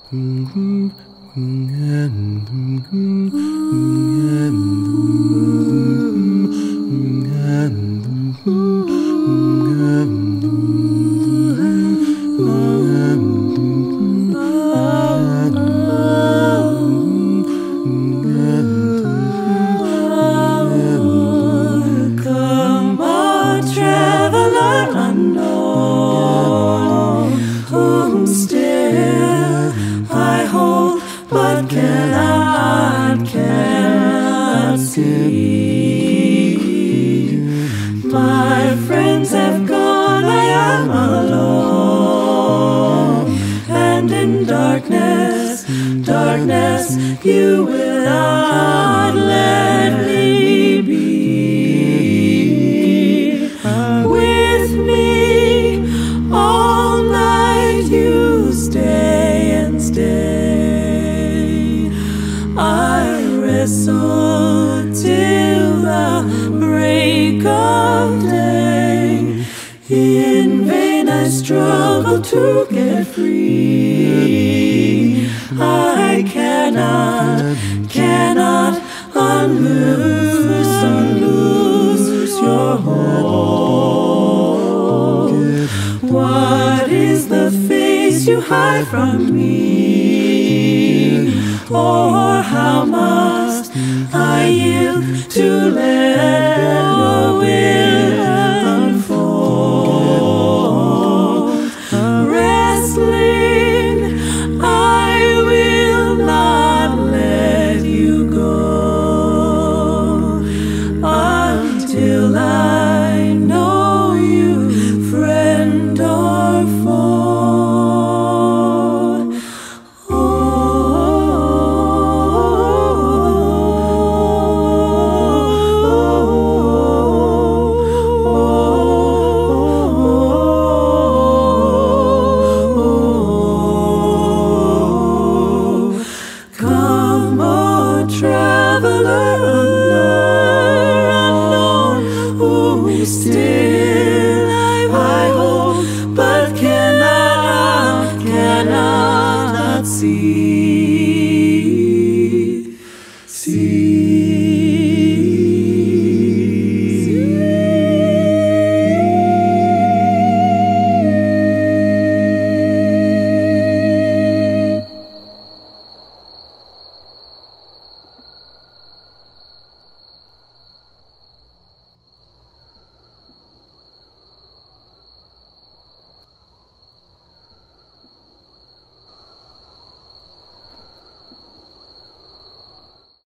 You will not let me be with me all night. You stay and stay. I wrestle till the break of day. In vain I struggle to get free. I cannot unloose your hold. What is the face you hide from me? Or how must I yield to let your will unfold? Wrestling, I will not let you go until I know you, friend or foe. Come, oh traveler unknown, who still